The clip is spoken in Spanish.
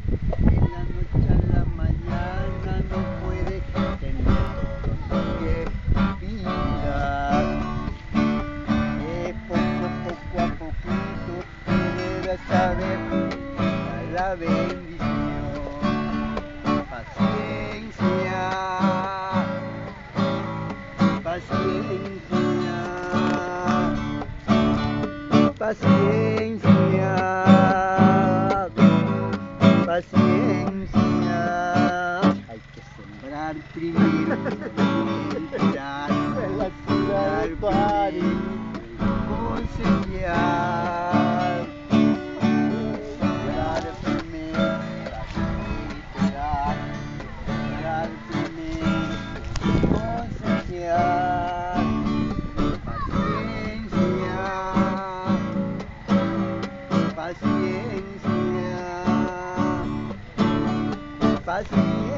En la noche a la mañana no puede tener otro que pilar. Poco a poquito te debes saber la bendición. Paciencia, paciencia, paciencia, paciencia. Hay que sembrar primero, en la ciudad de París, cosechar, sembrar primero, sembrar primero, cosechar. Paciencia, paciencia, paciencia.